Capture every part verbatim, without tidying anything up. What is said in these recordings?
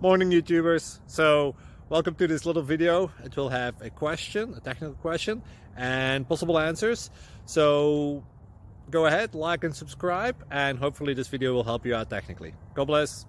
Morning YouTubers. So welcome to this little video. It will have a question, a technical question, and possible answers. So go ahead, like and subscribe, and hopefully this video will help you out technically. God bless.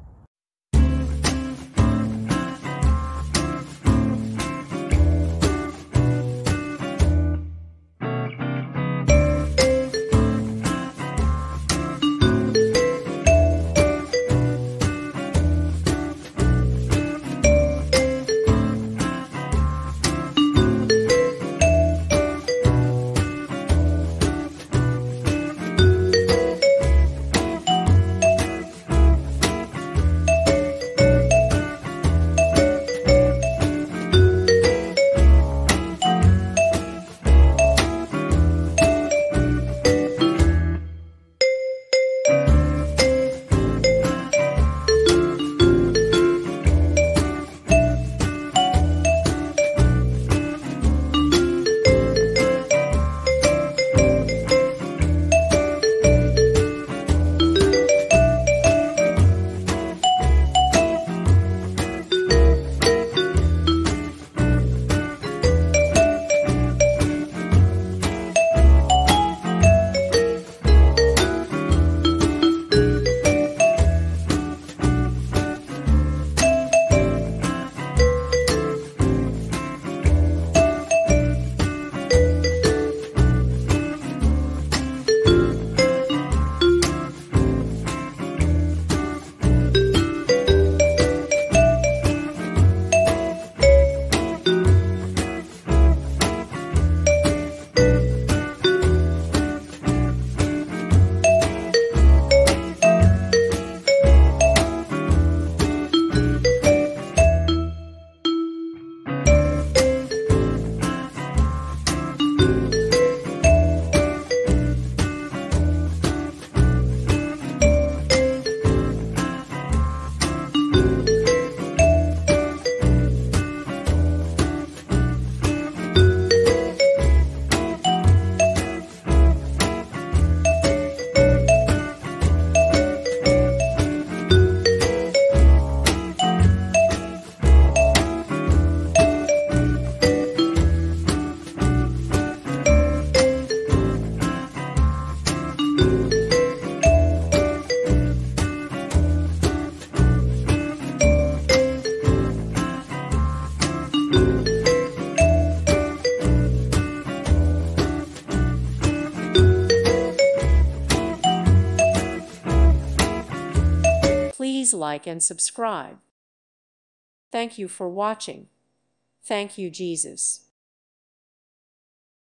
Please like and subscribe. Thank you for watching. Thank you, Jesus.